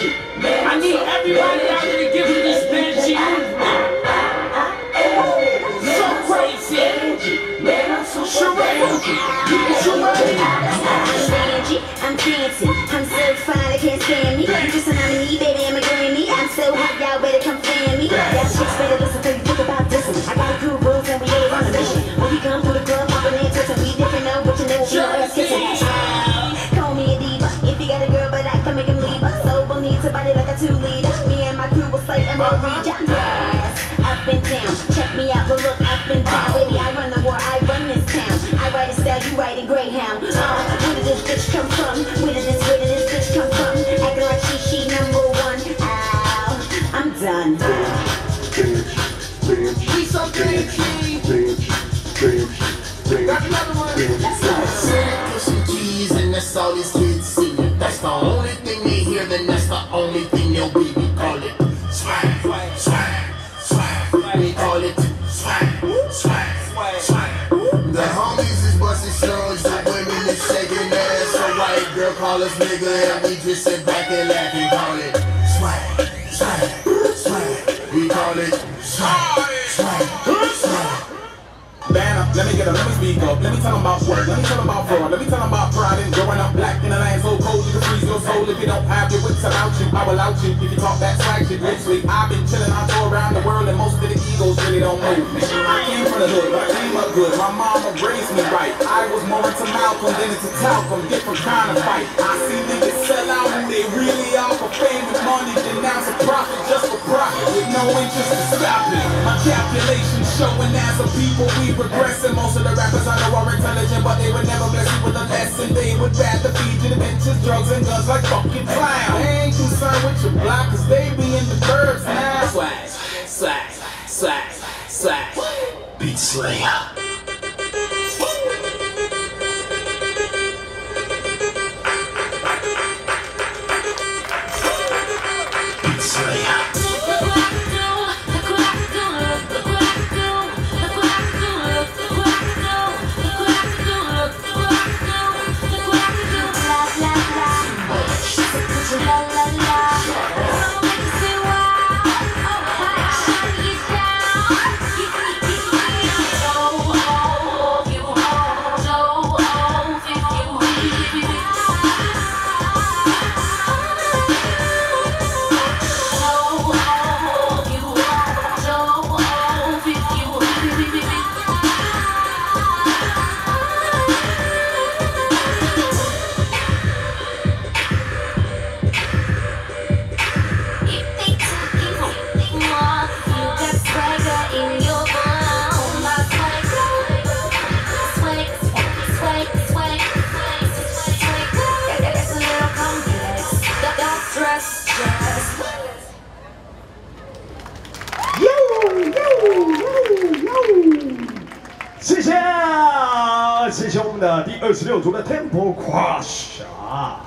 I need everybody out there to give me this Benji movement. So crazy. I'm dancing, I'm so fine, I can't stand me. You just a nominee, baby, I'm a Grammy. I'm so hot, y'all better come fan me. Y'all chicks better listen till you think about this one. I got a cool rules and we always on a mission. When we come through the club, poppin' and twistin', we different, know what you know, we know ass kissing. Call me a diva, if you got a girl, but I can make him leave her. So we'll need to body like a 2-liter. Me and my crew will slay and we'll reach out. Yes, up and down, check me out, we'll look up and down. Baby, I run the war, I run this town. I ride a style, you ride a Greyhound. Where did this bitch come from? Where did this bitch come from? Acting like she number one. Ow, I'm done. We so Benji. Got another one. Pushing keys and that's all these kids see. That's the only thing they hear, then that's the only thing your baby call it. Swag, swag, swag. We call it swag, swag, swag. The homies is busting slugs, the women is shaking ass. A white girl call us nigga and we just sit back and laugh and call it swag, swag, swag. We call it swag, swag, swag. Banner, let me speak up. Let me tell them about work. Let me tell them about fraud. Let me tell them about pride and growing up black in a land so cold you can freeze your soul. If you don't have your wits about you, I will out you. If you talk that swag shit, literally, I've been chilling on tour around the world and most of the egos really don't know me. I came from the hood, but I came up good. My mama raised me right. I was more into Malcolm than into Talcum. Different kind of fight. I see niggas sell out who they really are for fame and money. Denounce a profit just for profit with no interest in stopping. My calculations showing as a people we progressing. Most of the rappers I know are intelligent, but they would never bless you with a lesson. They would rather feed you the benches, drugs, and guns like fucking clowns. They ain't concerned with your block, cause they be in the burbs now. Swag, swag, swag, swag. Beat Slayer. 谢谢我们的第26组的 Tempo Crush 啊。